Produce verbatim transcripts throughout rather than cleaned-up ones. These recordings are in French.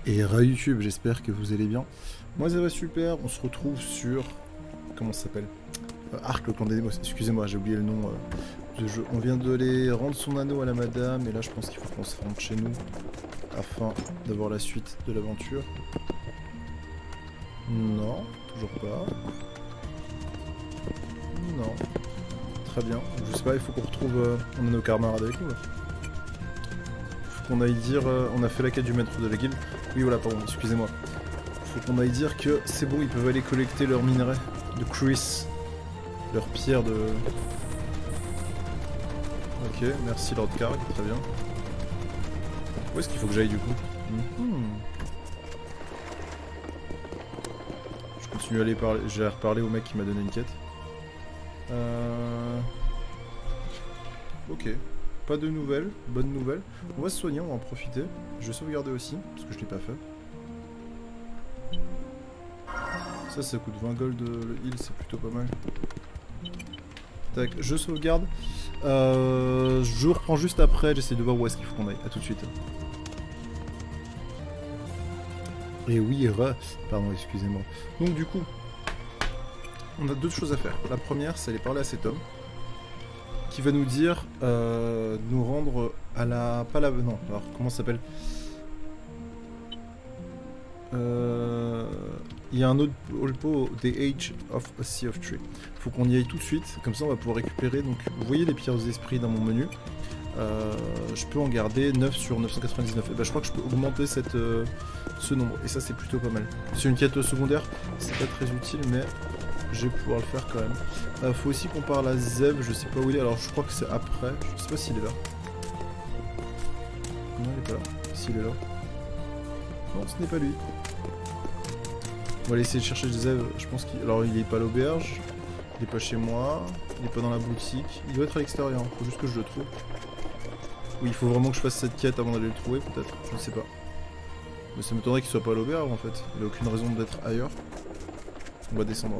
Et Ra YouTube, j'espère que vous allez bien. Moi ça va super, on se retrouve sur... Comment ça s'appelle euh, Arc le clan des démons, excusez-moi j'ai oublié le nom euh, du jeu. On vient de les rendre son anneau à la madame et là je pense qu'il faut qu'on se rende chez nous afin d'avoir la suite de l'aventure. Non, toujours pas. Non. Très bien, je sais pas, il faut qu'on retrouve... Euh... On a nos camarades avec nous là. Faut qu'on aille dire... Euh... On a fait la quête du maître de la guilde. Oui voilà, pardon, excusez-moi. Faut qu'on aille dire que c'est bon, ils peuvent aller collecter leurs minerais de Chris. Leurs pierres de... Ok, merci Lord Karg, très bien. Où est-ce qu'il faut que j'aille du coup? mmh. Je continue à aller parler, j'ai à reparler au mec qui m'a donné une quête. Euh... Ok, pas de nouvelles, bonne nouvelle. On va se soigner, on va en profiter. Je vais sauvegarder aussi, parce que je l'ai pas fait. Ça, ça coûte vingt gold le heal, c'est plutôt pas mal. Tac, je sauvegarde. Euh, je reprends juste après, j'essaie de voir où est-ce qu'il faut qu'on aille. A tout de suite. Et oui, re... Pardon, excusez-moi. Donc du coup, on a deux choses à faire. La première, c'est aller parler à cet homme. Qui va nous dire, euh, nous rendre à la... Pas la... Non, alors comment ça s'appelle? Euh... Il y a un autre pot des Age of a Sea of Tree. Faut qu'on y aille tout de suite, comme ça on va pouvoir récupérer. Donc vous voyez les pierres d'esprit dans mon menu. Euh, je peux en garder neuf sur neuf cent quatre-vingt-dix-neuf. Et ben, je crois que je peux augmenter cette, euh, ce nombre. Et ça c'est plutôt pas mal. C'est une quête secondaire, c'est pas très utile, mais je vais pouvoir le faire quand même. Euh, faut aussi qu'on parle à Zev, je sais pas où il est. Alors je crois que c'est après. Je sais pas s'il est là. Non, il est pas là. S'il est là. Non, ce n'est pas lui. On va aller essayer de chercher Zev, je pense qu'il... Alors il est pas à l'auberge, il est pas chez moi, il est pas dans la boutique, il doit être à l'extérieur, faut juste que je le trouve. Oui, il faut vraiment que je fasse cette quête avant d'aller le trouver peut-être, je ne sais pas. Mais ça m'étonnerait qu'il soit pas à l'auberge en fait, il a aucune raison d'être ailleurs. On va descendre.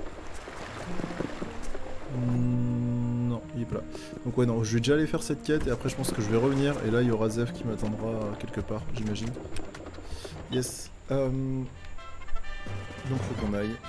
Mmh, non, il est pas là. Donc ouais non, je vais déjà aller faire cette quête et après je pense que je vais revenir et là il y aura Zev qui m'attendra quelque part, j'imagine. Yes. Euh... Donc faut qu'on aille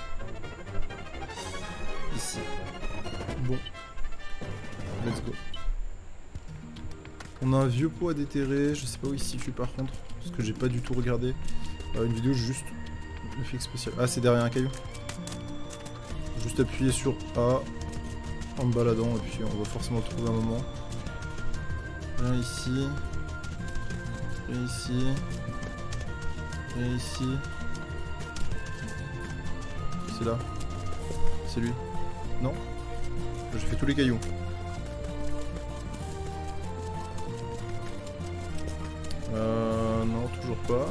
ici. Bon. Let's go. On a un vieux pot à déterrer, je sais pas où il se situe par contre, parce que j'ai pas du tout regardé. Euh, une vidéo juste effet spécial. Ah c'est derrière un caillou. Juste appuyer sur A en me baladant et puis on va forcément le trouver un moment. Viens ici. Viens ici. Viens ici. C'est là. C'est lui. Non? J'ai fait tous les cailloux. Euh... Non, toujours pas.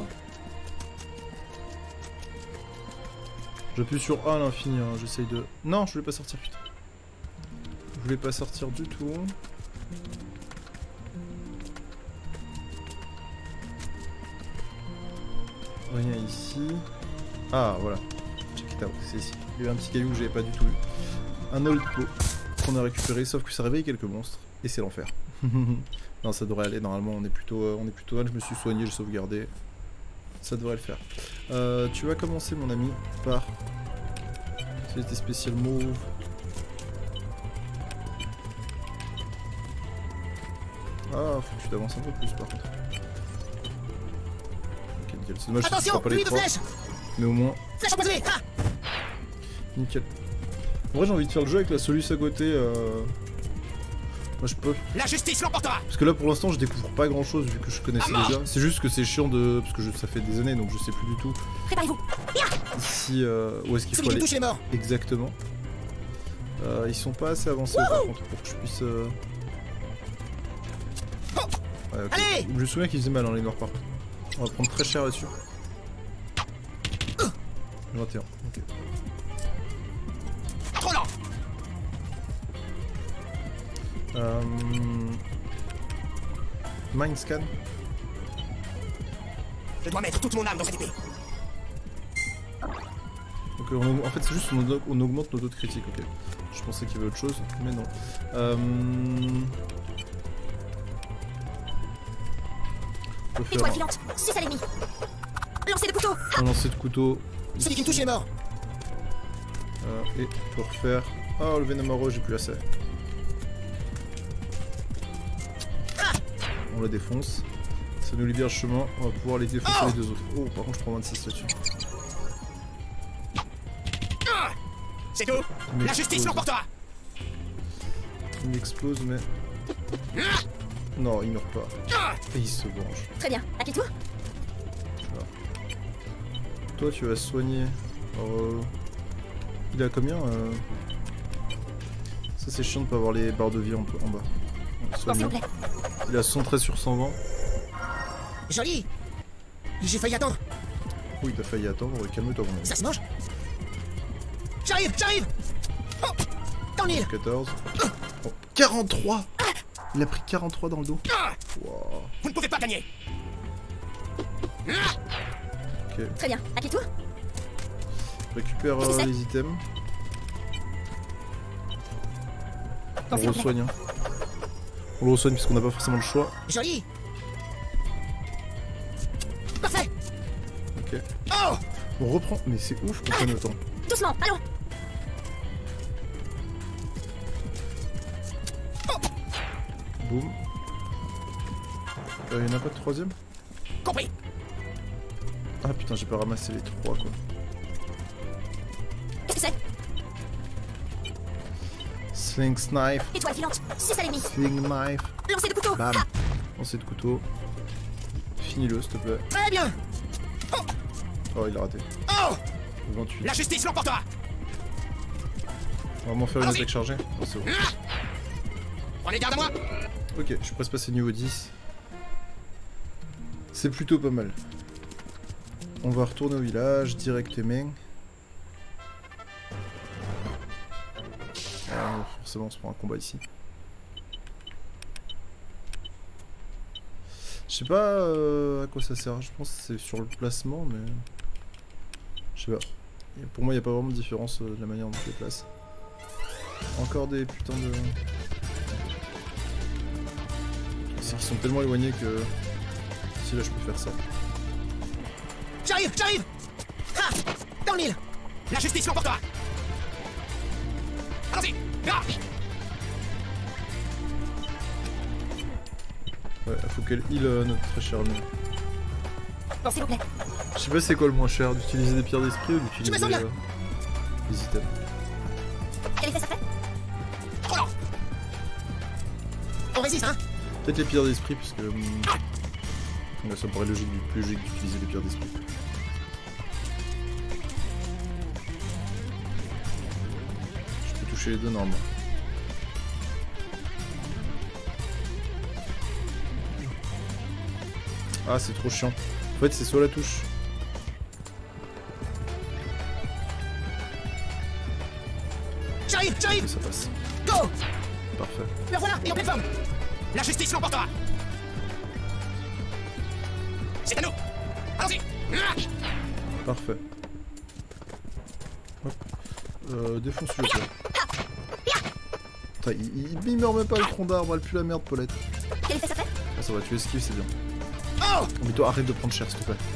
J'appuie sur A à l'infini, hein. J'essaye de... Non, je voulais pas sortir, putain. Je voulais pas sortir du tout. Rien ici. Ah, voilà. C'est ici. Il y a un petit caillou que j'avais pas du tout vu. Un old pot qu'on a récupéré, sauf que ça réveille quelques monstres. Et c'est l'enfer. Non, ça devrait aller. Normalement, on est plutôt, euh, on est plutôt mal. Je me suis soigné, j'ai sauvegardé. Ça devrait le faire. Euh, tu vas commencer, mon ami, par c'était spécial mauve. Ah, faut que tu t'avances un peu plus, par contre. Ok, nickel. C'est dommage que tu ne pas les trois. Mais au moins... Ah nickel. En vrai j'ai envie de faire le jeu avec la soluce à côté. Euh... Moi je peux. La justice l'emportera. Parce que là pour l'instant je découvre pas grand chose vu que je connaissais déjà. C'est juste que c'est chiant de... Parce que je... ça fait des années donc je sais plus du tout. Préparez-vous. Ici euh... où est-ce qu'il faut aller touche les morts. Exactement. Euh, ils sont pas assez avancés par contre pour que je puisse... Euh... Ouais, okay. Allez. Je me souviens qu'ils faisaient mal hein, les noirs par contre. On va prendre très cher là-dessus. vingt et un, ok. Trop lent. Euh... Mind scan. Je dois mettre toute mon âme dans cette épée. Donc on, en fait c'est juste on, on augmente nos autres critiques, ok. Je pensais qu'il y avait autre chose, mais non. Euh... Étoile filante, six à l'ennemi. couteau. Un lancer de couteau. Celui qui me touche, il est mort. Euh, et pour refaire... Oh, le Venom Arrow, j'ai plus assez. On la défonce. Ça nous libère le chemin. On va pouvoir les défoncer oh les deux autres. Oh, par contre, je prends vingt-six là-dessus. C'est tout. La justice l'emportera. Il m'explose, mais... Non, il meurt pas. Et il se venge. Très bien, à qui tour? Toi, tu vas soigner. Alors, euh... il a combien euh... Ça, c'est chiant de pas avoir les barres de vie en, en bas. Bon, s'il vous plaît. Il a soixante-treize sur cent vingt. Joli. J'ai failli attendre. Oui, t'as failli attendre. Calme-toi, mon ami. Ça se mange. J'arrive, j'arrive. Oh, dans l'île. quatorze. Oh, quarante-trois. Il a pris quarante-trois dans le dos. Wow. Vous ne pouvez pas gagner. Ok. Très bien, à qui tour? Je récupère euh, les items. On le resoigne. Hein. On le resoigne parce qu'on n'a pas forcément le choix. Joli. Parfait. Ok. Oh, on reprend. Mais c'est ouf qu'on prenne autant. Doucement, allons. Boum. Il euh, y en a pas de troisième? compris. Ah putain, j'ai pas ramassé les trois quoi. Qu'est-ce que c'est? Sling Knife. Étoile filante, six à l'ennemi. Sling Knife. Lancer de couteau. Bam. Lancer de couteau. Finis-le s'il te plaît. Très bien. Oh, Oh, il a raté. oh, vingt-huit. la justice l'emportera. On va vraiment faire une Allons-y. attaque chargée. Oh, c'est bon. Prenez garde à moi. Ok, je suis presque passé niveau dix. C'est plutôt pas mal. On va retourner au village directement. Ah, forcément, on se prend un combat ici. Je sais pas euh, à quoi ça sert. Je pense que c'est sur le placement, mais... Je sais pas. Et pour moi, il n'y a pas vraiment de différence euh, de la manière dont je les place. Encore des putains de... C'est qu'ils sont tellement éloignés que... Si là, je peux faire ça. J'arrive, j'arrive. Ah, dans l'île. La justice l'emportera. Allons-y. Ah. Ouais, faut qu'elle heal euh, notre très cher ami. Bon, s'il vous plaît. Je sais pas c'est quoi le moins cher, d'utiliser des pierres d'esprit ou d'utiliser sens bien. euh, des items. Quel effet ça fait? Oh non. On résiste, hein. Peut-être les pierres d'esprit, puisque... Hum, là, ça me paraît logique, plus logique d'utiliser les pierres d'esprit. Je peux toucher les deux normalement. Ah, c'est trop chiant. En fait, c'est soit la touche. J'arrive, j'arrive. Ok, ça passe. Go. Parfait. Le voilà, et en pleine forme. La justice l'emportera. C'est à nous. Allons-y. Ah. Parfait. Hop. Euh, défonce-le quoi. Putain, il, il, il meurt même pas le tronc d'arbre, elle pue la merde, Paulette. Quel effet ça fait? Ah, ça va, tu esquives, c'est bien. Oh. Mais toi, arrête de prendre cher, s'il te plaît.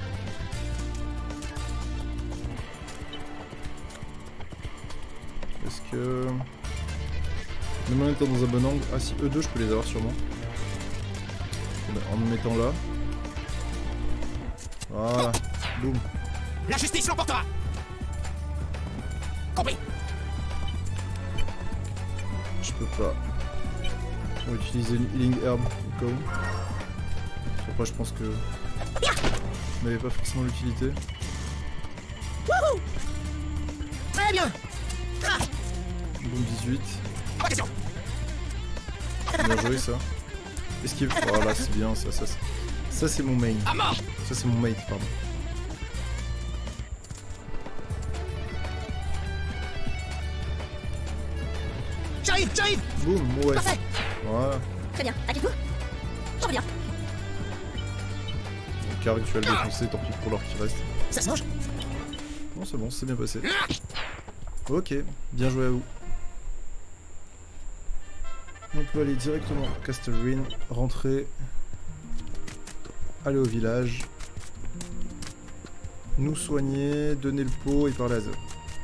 Est-ce que... Le moment étant dans un bon angle... Ah si, eux deux, je peux les avoir sûrement. Bon, ben, en me mettant là. Voilà. Boum. La justice l'emportera. Compris. Je peux pas. On va utiliser une healing herb au cas où. Après, je pense que... On n'avait pas forcément l'utilité. Wouhou. Très bien. Ah. Boum, dix-huit. Pas question. Bien joué ça. Esquive. Voilà, c'est bien ça. Ça, ça c'est mon main. À mort. Ça c'est mon mate, pardon. J'arrive, j'arrive. Boum, ouais. Parfait. Voilà. Très bien, à qui tour? Je reviens. Le car rituel défoncé, tant pis pour l'or qui reste. Ça se mange. Non, c'est bon, c'est bien passé. Ok, bien joué à vous. On peut aller directement à Castle Ruin, rentrer, aller au village. Nous soigner, donner le pot et parler à Zev.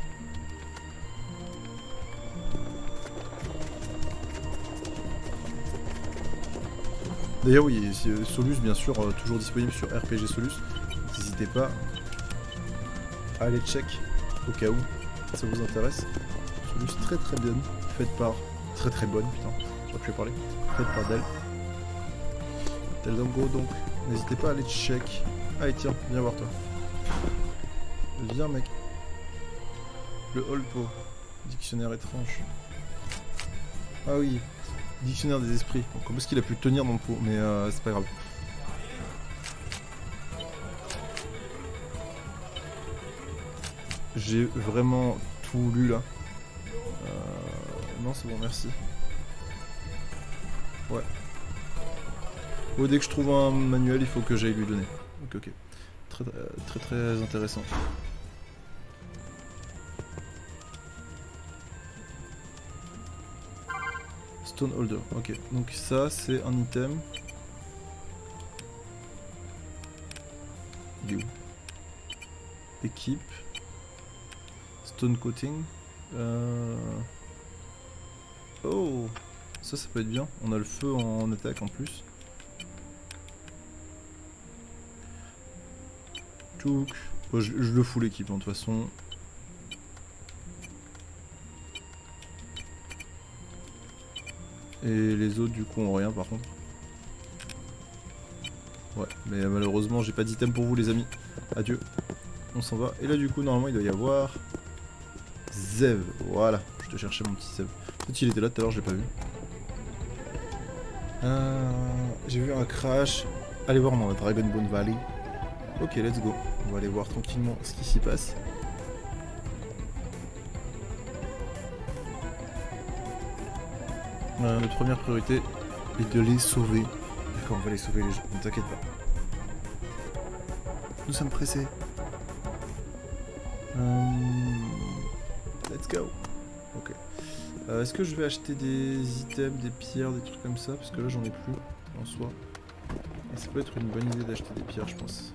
D'ailleurs oui, Solus bien sûr, euh, toujours disponible sur R P G Solus. N'hésitez pas à aller check au cas où ça vous intéresse. Solus très très bien, faite par... Très très bonne, putain, j'aurais pu parler. Faite par Del. Del Dango, donc n'hésitez pas à aller check. Allez tiens, viens voir toi. Viens mec. Le Holpo. Dictionnaire étrange. Ah oui. Dictionnaire des esprits. Donc, comment est-ce qu'il a pu tenir dans le pot? Mais euh, c'est pas grave. J'ai vraiment tout lu là. Euh... Non c'est bon, merci. Ouais. Oh, dès que je trouve un manuel, il faut que j'aille lui donner. Ok, ok. Très très très, très intéressant. Stone Holder, ok. Donc ça c'est un item. Il est où? Équipe. Stone Coating. Euh... Oh, ça ça peut être bien. On a le feu en attaque en plus. Tout. Oh, je, je le fous l'équipe de toute façon. Et les autres du coup ont rien par contre. Ouais, mais malheureusement j'ai pas d'item pour vous les amis. Adieu. On s'en va. Et là du coup normalement il doit y avoir Zev. Voilà, je te cherchais mon petit Zev. Peut-être il était là tout à l'heure, je l'ai pas vu. Euh, j'ai vu un crash. Allez voir dans la Dragon Bone Valley. Ok, let's go. On va aller voir tranquillement ce qui s'y passe. Euh, notre première priorité est de les sauver. D'accord, on va les sauver les gens, ne t'inquiète pas. Nous sommes pressés. Euh... Let's go. Ok. Euh, Est-ce que je vais acheter des items, des pierres, des trucs comme ça? Parce que là j'en ai plus en soi. Et ça peut être une bonne idée d'acheter des pierres je pense.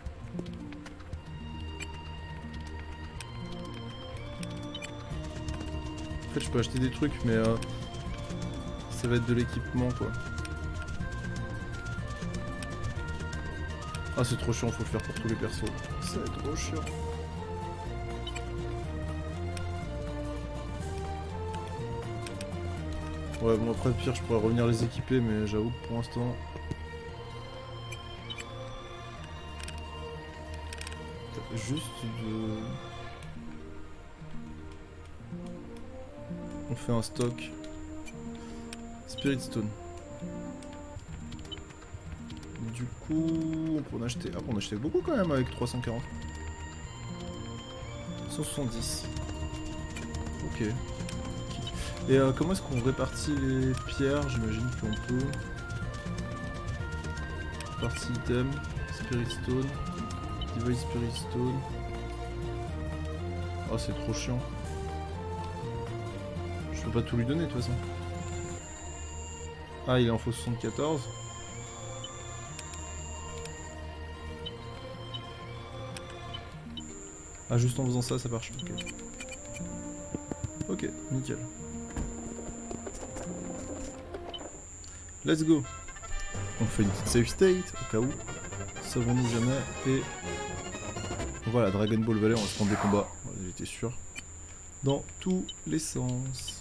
En fait je peux acheter des trucs mais euh, ça va être de l'équipement quoi. Ah c'est trop chiant, faut le faire pour tous les persos. Ça va être trop chiant. Ouais bon après pire je pourrais revenir les équiper mais j'avoue que pour l'instant... Juste de... On fait un stock. Spirit Stone. Du coup, on peut en acheter... Ah, on en achetait beaucoup quand même avec trois cent quarante. cent soixante-dix. Ok. Et euh, comment est-ce qu'on répartit les pierres? J'imagine qu'on peut... Partie item, Spirit Stone, Device Spirit Stone. Oh, c'est trop chiant. Je peux pas tout lui donner de toute façon. Ah, il en faut soixante-quatorze. Ah, juste en faisant ça, ça marche. Ok. Ok, nickel. Let's go. On fait une petite save state, au cas où. Savons-nous jamais. Et voilà, Dragon Ball Valley, on va se prendre des combats. J'étais sûr. Dans tous les sens.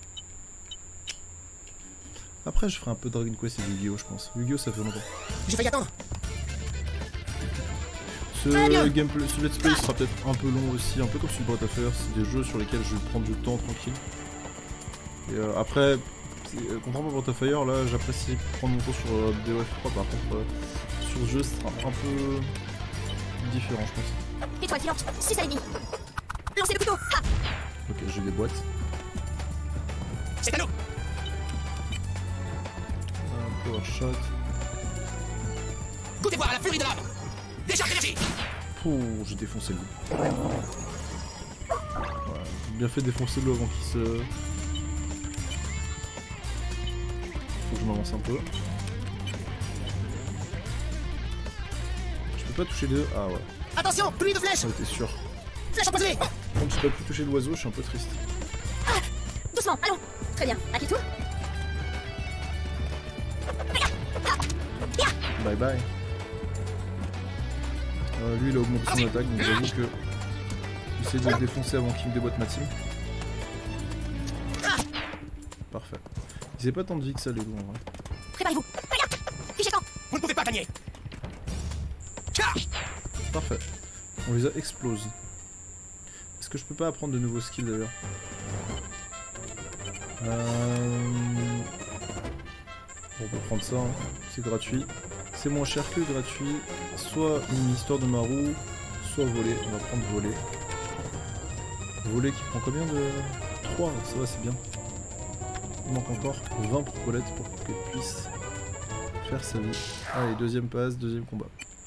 Après, je ferai un peu Dragon Quest et Yu-Gi-Oh, je pense. Yu-Gi-Oh, ça fait longtemps. J'ai failli attendre. Ce gameplay, ce let's play sera peut-être un peu long aussi, un peu comme sur Breath of Fire. C'est des jeux sur lesquels je vais prendre du temps tranquille. Et euh, après, euh, contrairement à Breath of Fire, là, j'apprécie prendre mon temps sur euh, D O F trois. Par contre, euh, sur ce jeu, ce sera un peu différent, je pense. Étoile filante, six à l'ennemi. Lancez le couteau. Ha. Ok, j'ai des boîtes. C'est à nous. Un power shot. Goûtez voir la furie de l'âme. Décharge d'énergie. Pouh, j'ai défoncé le loup. Voilà, j'ai bien fait défoncer le loup avant qu'il se... Faut que je m'avance un peu. Je peux pas toucher deux. Ah ouais. Attention, pluie de flèches. Ah, t'es sûr. Flèche empoisonnée. Donc j'ai pas pu toucher l'oiseau, je suis un peu triste. Ah, doucement, allons. Très bien. À qui le tour? Bye bye. Euh, lui il a augmenté son attaque, donc j'avoue que j'essaie de le défoncer avant qu'il me déboîte ma team. Parfait. Ils avaient pas tant de vie que ça les loups en vrai. Préparez-vous. Regarde. Fichez camp. Vous ne pouvez pas gagner. Parfait. On les a explose. Est-ce que je peux pas apprendre de nouveaux skills d'ailleurs? euh... On peut prendre ça, hein. C'est gratuit. C'est moins cher que gratuit. Soit une histoire de Marou, soit voler. On va prendre voler. Voler qui prend combien de... trois, ça va, c'est bien. Il manque encore vingt pour Colette pour qu'elle puisse faire sa vie. Allez, deuxième passe, deuxième combat.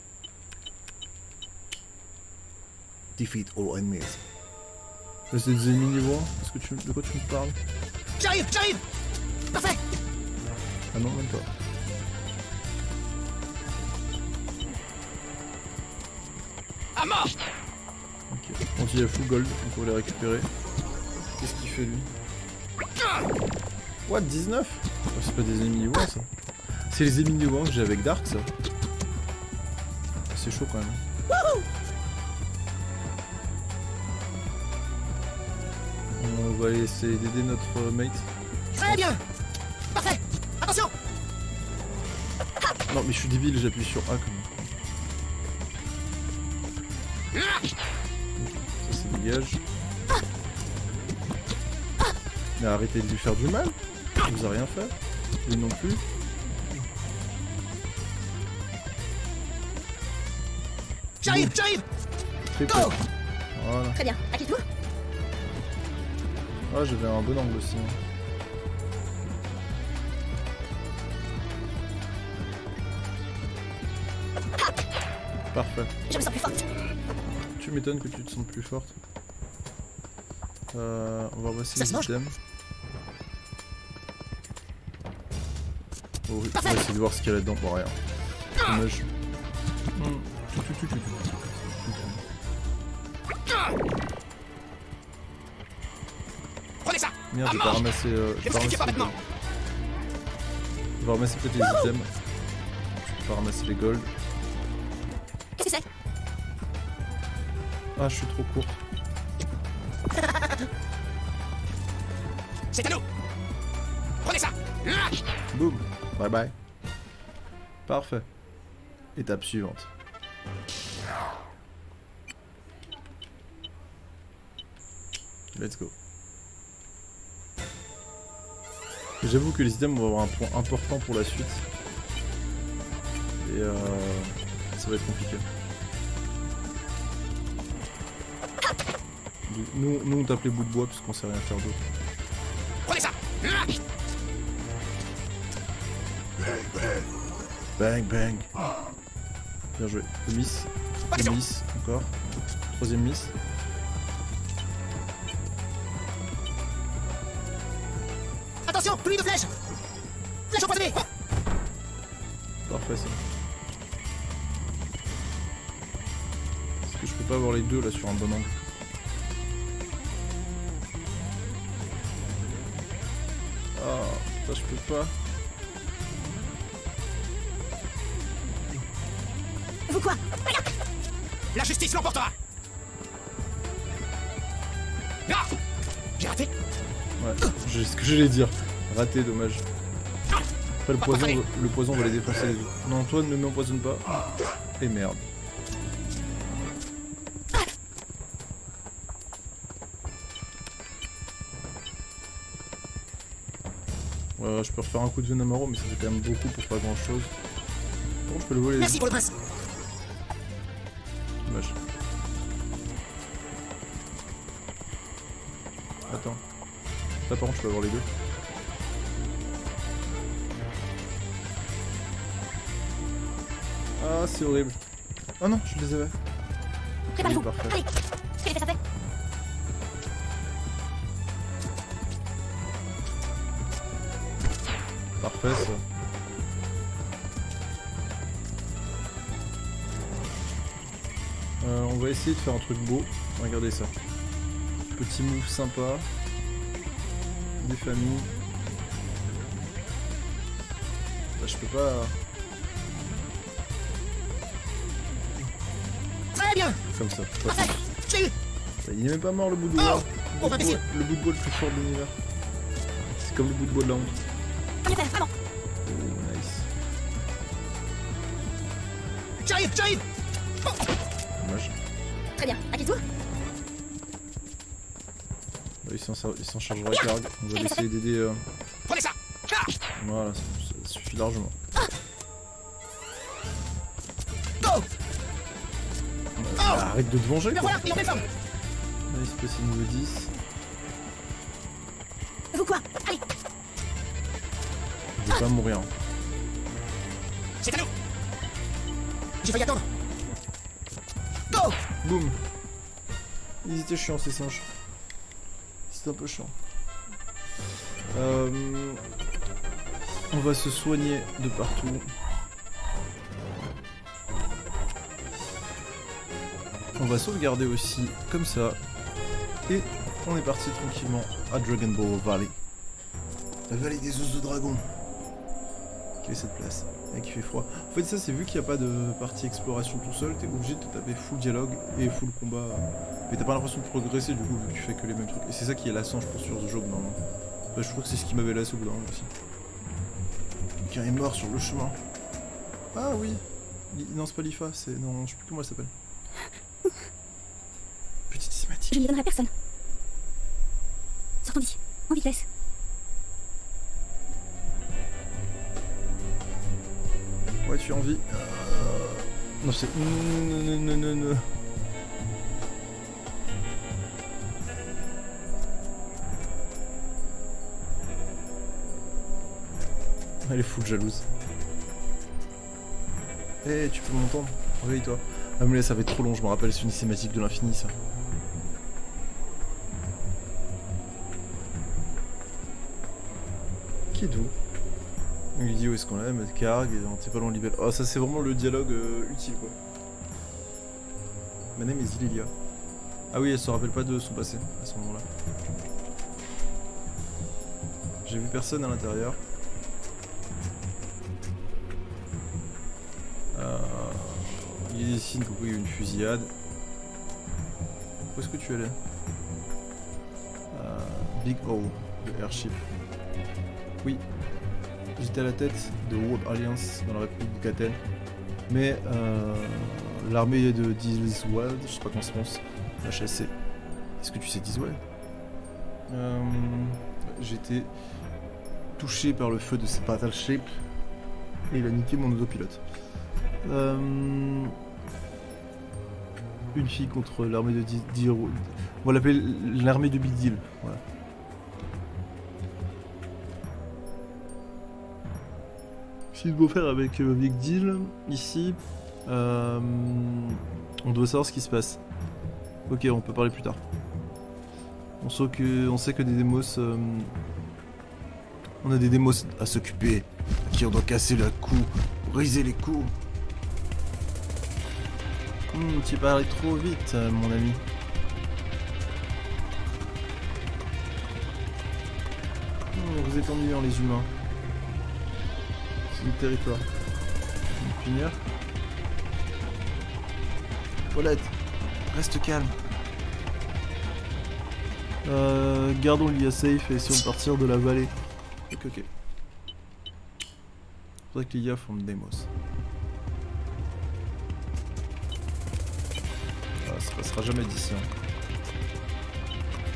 Defeat all enemies. Là, c'est des ennemis niveau un. Est-ce que tu... De quoi tu me parles? J'arrive, j'arrive. Parfait. Ah non, même pas. À mort. Ok. On dit il y a full gold, donc on va les récupérer. Qu'est-ce qu'il fait lui? What, dix-neuf? Oh, c'est pas des ennemis niveau un ça. C'est les ennemis niveau un que j'ai avec Dark ça. C'est chaud quand même. On va essayer d'aider notre mate. Très bien. Parfait. Attention. Non mais je suis débile, j'appuie sur A quand même. Ça c'est dégage. Mais arrêtez de lui faire du mal. Il vous a rien fait. Lui non plus. J'arrive, j'arrive. Triple. Go. Voilà. Très bien. À qui le tour? Ah j'avais un bon angle aussi. Hein. Parfait. Je me sens plus forte. Tu m'étonnes que tu te sentes plus forte. Euh, on va passer Ça les se mange. items. Oh, oui, on va essayer de voir ce qu'il y a là-dedans. Bon, rien. Dommage. Hmm. Tu, tu, tu, tu, tu. Prenez ça. Merde, À j'ai pas mort. ramassé. Euh, j'ai Ne pas vous inquiétez pas ramassé les maintenant. gold. On va ramasser peut-être les items. Je peux pas ramasser les gold. Qu'est-ce que c'est? Ah, je suis trop courte. C'est à nous. Prenez ça. Boum. Bye bye. Parfait. Étape suivante. Let's go. J'avoue que les items vont avoir un point important pour la suite. Et euh, ça va être compliqué. Nous, nous on tape les bouts de bois parce qu'on sait rien faire d'autre. Prenez ça. Bang bang. Bien joué. Le miss. Le miss. Encore. Troisième miss. Attention, pluie de flèches. Flèche empoisonnée. Parfait ça. Est-ce que je peux pas avoir les deux là sur un bon angle? Ah, ça je peux pas. Vous quoi? Regarde. La justice l'emportera. Ah. J'ai raté. Ouais, c'est ce que j'allais dire. Raté, dommage. Après le poison, le poison va les défoncer les autres. Non, toi ne m'empoisonne pas. Et merde. Ouais, je peux refaire un coup de Venamaro, mais ça fait quand même beaucoup pour pas grand chose. Bon, je peux le voler. Merci pour le prince. Dommage. Attends. Là par contre je peux avoir les deux. Ah c'est horrible. Oh non, je les avais. Préparez-vous. Oui, parfait. Allez. Quel effet ça fait? Parfait ça. Euh, on va essayer de faire un truc beau. Regardez ça. Petit move sympa. Des familles. Bah, je peux pas... Très bien. Comme ça. Parfait. J'ai eu. Il n'est même pas mort le bout de Oh, bois. oh, Le, bout de bois le bout de bois le plus fort de l'univers. C'est comme le bout de bois de la honte. Bien fait, vraiment. Oh, nice. J'arrive, j'arrive. Dommage. Très bien. À quel tour? Il s'en il s'en chargera avec l'argue. On va essayer d'aider. Euh... Prenez ça. Ah. Voilà, ça, ça suffit largement. Go. Ah, arrête de te venger Me quoi. voilà, il est en pleine forme. Nice, passé niveau dix. Vous quoi? Allez. Je vais pas mourir. C'est à nous. J'ai failli attendre. Go. Boum. Ils étaient chiants ces singes. C'était un peu chiant. Euh, on va se soigner de partout. On va sauvegarder aussi comme ça. Et on est parti tranquillement à Dragon Ball Valley. La vallée des os de dragon. Quelle est cette place? Et qui fait froid. En fait ça c'est vu qu'il n'y a pas de partie exploration tout seul, t'es obligé de te taper full dialogue et full combat. Mais t'as pas l'impression de progresser du coup vu que tu fais que les mêmes trucs. Et c'est ça qui est lassant je pense sur ce jeu normalement. Bah, je trouve que c'est ce qui m'avait lassé au bout d'un moment aussi. Quelqu'un est mort sur le chemin. Ah oui. Non c'est pas l'I F A, c'est... Non je sais plus comment elle s'appelle. Petite cinématique. Je ne les donnerai à personne. Sortons d'ici, en vitesse. Ouais, tu as envie. Euh... Non, c'est. Non, non, non, non, non. Elle est full jalouse. Eh, hey, tu peux m'entendre? Réveille-toi. Ah, mais là, ça va être trop long, je me rappelle, c'est une cinématique de l'infini, ça. Qui est d'où? Il lui dit où est-ce qu'on l'a, mettre cargue, t'es pas loin de libelle. Oh ça c'est vraiment le dialogue euh, utile quoi. My name is Lilia. Ah oui elle se rappelle pas de son passé à ce moment là. J'ai vu personne à l'intérieur. Euh, il y a des signes qu'il y a eu une fusillade. Où est-ce que tu allais? euh, Big O, le airship. Oui. J'étais à la tête de World Alliance dans la République d'Athènes, mais euh, l'armée de Diswald, je sais pas comment ça se prononce, l'a chassé. Est-ce que tu sais Diswald? euh, J'ai été touché par le feu de cette battleship et il a niqué mon autopilote. Euh, une fille contre l'armée de Diswald. On va l'appeler l'armée de Big Deal. Voilà. Ce qu'il faut faire avec euh, Big Deal, ici, euh, on doit savoir ce qui se passe. Ok, on peut parler plus tard. On sait que, on sait que des démos... Euh, on a des démos à s'occuper, à qui on doit casser le cou, briser les coups. Hmm, tu parles trop vite, euh, mon ami. Hmm, vous êtes ennuyants les humains. Du territoire. Une punière. Paulette, reste calme. Euh, gardons l'I A safe et essayons de partir de la vallée. Ok, ok. Faudrait que l'I A forme Demos. Ah, ça passera jamais d'ici. Hein.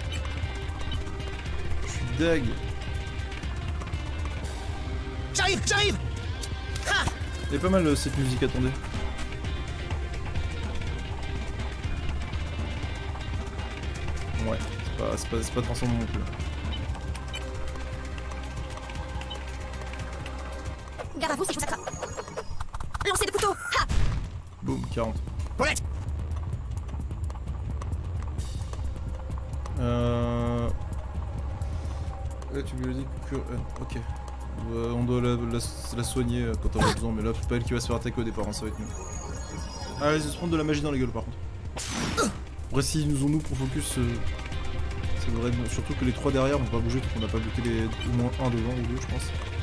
Je suis deg. J'arrive, j'arrive. Ah. Elle est pas mal cette musique, attendez. Ouais, c'est pas, c'est pas, c'est pas transcendant non plus. Garde à vous, c'est pour ça crape. Lancez de couteau. Ha. Boum, quarante. Paulette. Euh... Là, tu me dis que... Euh, ok. Euh, on doit la, la, la soigner euh, quand on a besoin, mais là, c'est pas elle qui va se faire attaquer au départ, hein, ça va être mieux. Ah, ils se prendre de la magie dans la gueule par contre. Après, s'ils nous ont nous pour focus, euh, ça devrait être bon. Surtout que les trois derrière vont pas bouger, donc on n'a pas bloqué les au moins un devant ou deux, je pense.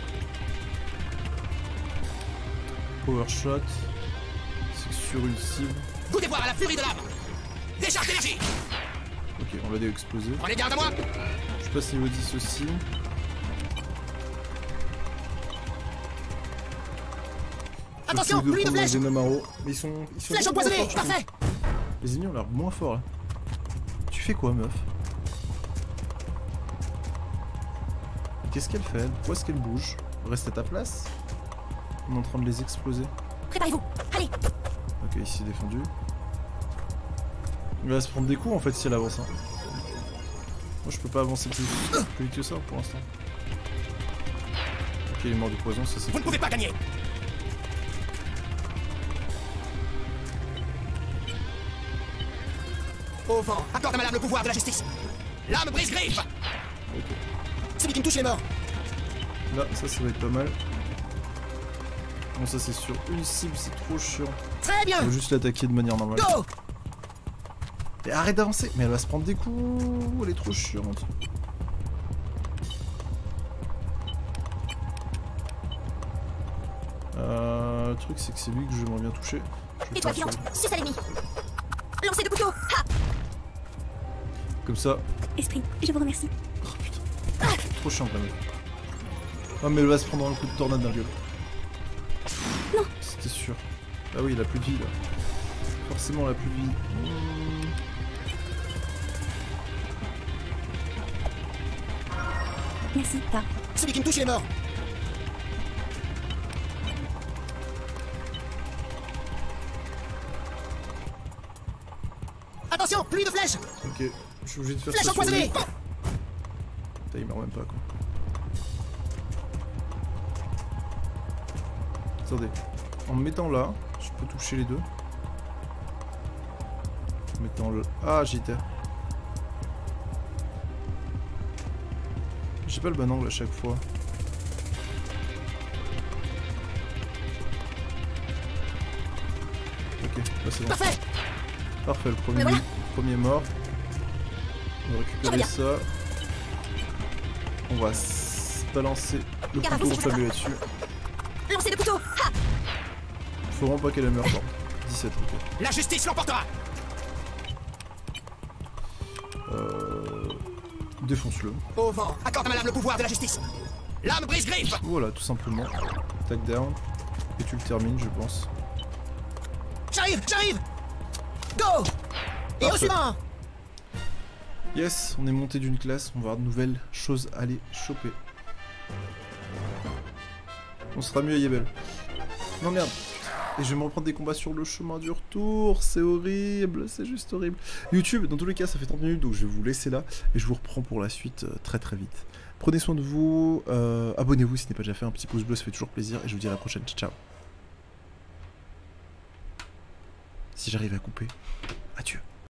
Power shot. C'est sur une cible. Coup des à la furie de l'âme. Décharge d'énergie. Ok, on l'a dé-explosé. Prenez garde à moi. Je passe niveau dix aussi. Attention, Tous les deux pluie de prendre flèches. des Namaro. Mais ils sont. Ils sont Flèche moins empoisonnée, forts, je trouve. parfait. Les ennemis ont l'air moins forts là. Tu fais quoi, meuf? Qu'est-ce qu'elle fait? Pourquoi est-ce qu'elle bouge? Reste à ta place. On est en train de les exploser. Préparez-vous. Allez. Ok, ici c'est défendu. Il va se prendre des coups en fait si elle avance. Hein. Moi je peux pas avancer plus, plus vite que ça pour l'instant. Ok, il est mort du poison, ça c'est. Vous ne pouvez pas gagner. Au vent, accorde à ma lame le pouvoir de la justice. Lame brise-griffe. Ok. Celui qui me touche est mort. Là, ça, ça va être pas mal. Bon, ça c'est sur une cible, c'est trop chiant. Très bien. On va juste l'attaquer de manière normale. Go. Mais arrête d'avancer. Mais elle va se prendre des coups. Elle est trop chiante. Euh, le truc c'est que c'est lui que j'aimerais bien toucher. Je vais Étoile faire filante. sur lui. Suce à l'ennemi. Lancez de couteau. Ha. Comme ça. Esprit, je vous remercie. Oh putain. Trop chiant quand même. Ah mais elle va se prendre un coup de tornade dans la gueule. Non. C'était sûr. Ah oui, il a plus de vie là. Forcément, il a plus de vie. Mmh. Merci, pas. Celui qui me touche est mort. Attention, pluie de flèches. Ok, je suis obligé de faire Flèche ça sur lui. empoisonnée. Putain, il meurt même pas quoi. Attendez, en me mettant là, je peux toucher les deux. En mettant le... Ah, j'y étais. J'ai pas le bon angle à chaque fois. Ok, là c'est bon. Parfait. Parfait, le premier, Mais voilà. premier mort. On va récupérer bien. ça. On va se balancer le Gare à couteau vous, c'est fabuleux là-dessus. Lancez de couteau. Ha. Faut vraiment pas qu'elle meure pas. dix-sept, ok. La justice l'emportera. Euh... Défonce-le. Au vent, accorde à ma lame le pouvoir de la justice. Lame brise-griffe. Voilà, tout simplement. Tac down. Et tu le termines, je pense. J'arrive, j'arrive. Go. Et au Parfait. suivant. Yes, on est monté d'une classe, on va avoir de nouvelles choses à aller choper. On sera mieux à Yebel. Non merde. Et je vais me reprendre des combats sur le chemin du retour, c'est horrible, c'est juste horrible. YouTube, dans tous les cas, ça fait trente minutes, donc je vais vous laisser là, et je vous reprends pour la suite euh, très très vite. Prenez soin de vous, euh, abonnez-vous si ce n'est pas déjà fait, un petit pouce bleu, ça fait toujours plaisir, et je vous dis à la prochaine, ciao. Si j'arrive à couper, adieu.